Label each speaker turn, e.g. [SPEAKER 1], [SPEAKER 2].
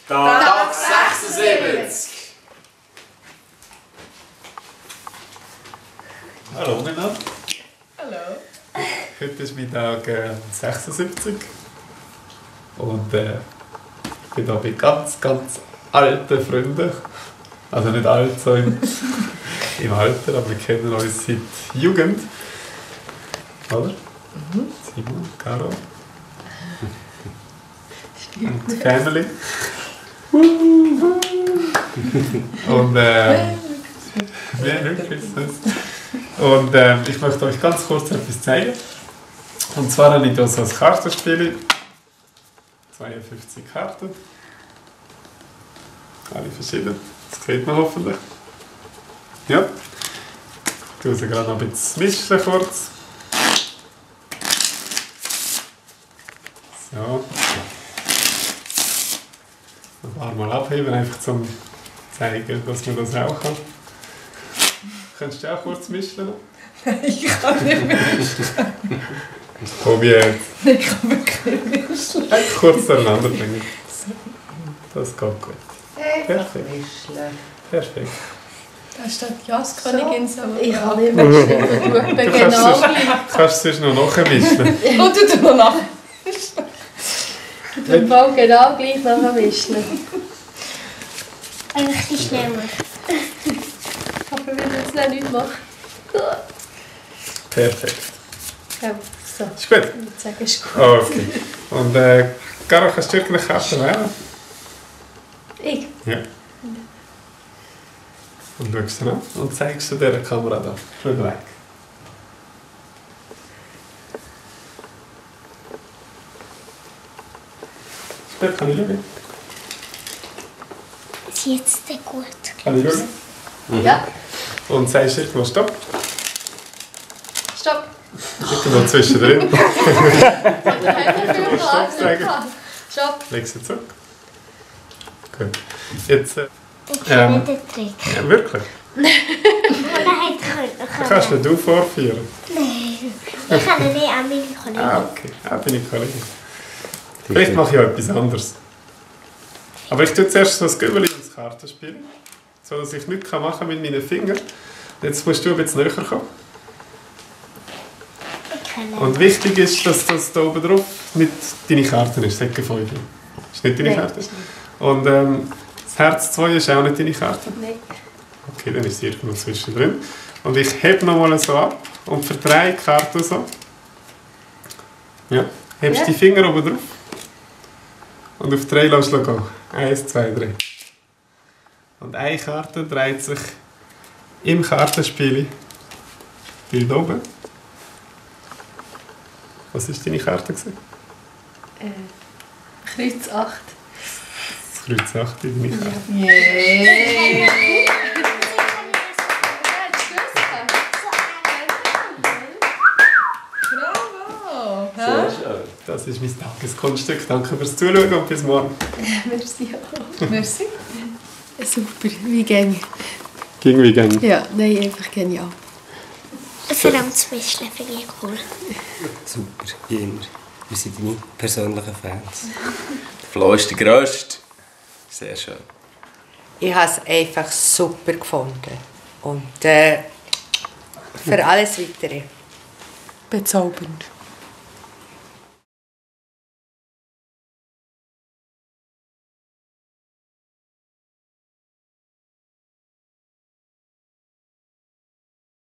[SPEAKER 1] Tag 76!
[SPEAKER 2] Hallo miteinander.
[SPEAKER 3] Hallo.
[SPEAKER 2] Heute ist mein Tag 76. Und ich bin hier bei ganz alten Freunden. Also nicht alt so im Alter, aber wir kennen uns seit Jugend. Oder? Simon, Caro. Und Family. Und wirklich so. Und ich möchte euch ganz kurz etwas zeigen. Und zwar habe ich hier so ein Kartenspiel. 52 Karten. Alle verschieden. Das sieht man hoffentlich. Ja. Ich tue sie gerade noch ein bisschen mischen kurz. So. Ein paar Mal abheben, einfach zum zeigen, dass man das auch kann. Könntest du auch kurz mischen?
[SPEAKER 3] Nein, ich kann nicht mehr.
[SPEAKER 2] Probier.
[SPEAKER 3] Ich kann wirklich nicht mischen.
[SPEAKER 2] Kurz zueinander bringen. Das geht gut. Perfekt. Perfekt.
[SPEAKER 3] Da steht Jaskönigin so.
[SPEAKER 4] Ich kann nicht mehr stimmen.
[SPEAKER 2] Du
[SPEAKER 4] Genau.
[SPEAKER 2] kannst es noch nachmischen.
[SPEAKER 3] Und du noch nach.
[SPEAKER 4] Du kannst genau gleich nachher mischen.
[SPEAKER 5] Eigentlich nicht schlimmer.
[SPEAKER 4] Aber wenn du es nicht machst.
[SPEAKER 2] Perfekt.
[SPEAKER 4] Ja, so.
[SPEAKER 2] Ist gut?
[SPEAKER 4] Ich würde sagen, ist gut.
[SPEAKER 2] Okay. Und Caro, kannst du irgendeine Karte wählen?
[SPEAKER 4] Ich?
[SPEAKER 2] Ja. Und schaust sie an und zeigst sie dieser Kamera da. Schau weg. Ist gut, kann ich schauen?
[SPEAKER 5] Ist jetzt gut.
[SPEAKER 2] Kann ich schauen?
[SPEAKER 4] Ja.
[SPEAKER 2] Und sagst irgendwo Stopp.
[SPEAKER 4] Stopp.
[SPEAKER 2] Irgendwo zwischendrin.
[SPEAKER 4] Stopp
[SPEAKER 2] sagen.
[SPEAKER 4] Stopp.
[SPEAKER 2] Leg sie zurück. Gut. Jetzt,
[SPEAKER 5] Ich kenne den Trick.
[SPEAKER 2] ja, wirklich?
[SPEAKER 5] Oder
[SPEAKER 2] Kannst du nicht vorführen?
[SPEAKER 5] ich kann nicht an meine Kollegin.
[SPEAKER 2] Okay. Bin ich Kollege. Vielleicht mache ich auch etwas anderes. Aber ich tue zuerst so ein Göbeli ins Kartenspiel, so dass ich nichts machen mit meinen Fingern. Jetzt musst du ein bisschen näher kommen. Und wichtig ist, dass das hier oben drauf nicht deine Karte ist, Säcke 5. Ist nicht deine Karte. Und das Herz 2 ist auch nicht deine Karte.
[SPEAKER 4] Nein.
[SPEAKER 2] Okay, dann ist sie irgendwo zwischendrin. Und ich hebe nochmal so ab und verdrehe die Karte so. Ja. Hebst
[SPEAKER 4] Ja.
[SPEAKER 2] die Finger oben drauf. Und auf 3 lässt du gehen. 1, 2, 3. Und eine Karte dreht sich im Kartenspiel hier oben. Was war deine Karte?
[SPEAKER 4] Kreuz 8.
[SPEAKER 2] Das Kreuz 8 ist deine Karte.
[SPEAKER 3] Yeah. Bravo.
[SPEAKER 1] Sehr schön.
[SPEAKER 2] Das ist mein Tageskunststück. Danke fürs Zuschauen und bis morgen.
[SPEAKER 4] Merci.
[SPEAKER 3] Merci.
[SPEAKER 4] Super, wie gäng.
[SPEAKER 2] Ging wie gang.
[SPEAKER 4] Ja, nein, einfach genial.
[SPEAKER 5] Vor allem das Mischen finde ich cool.
[SPEAKER 1] Super, immer. Wir sind deine persönlichen Fans. Der Flo ist der Grösste. Sehr schön.
[SPEAKER 6] Ich habe es einfach super gefunden. Und für alles Weitere.
[SPEAKER 3] Bezaubernd.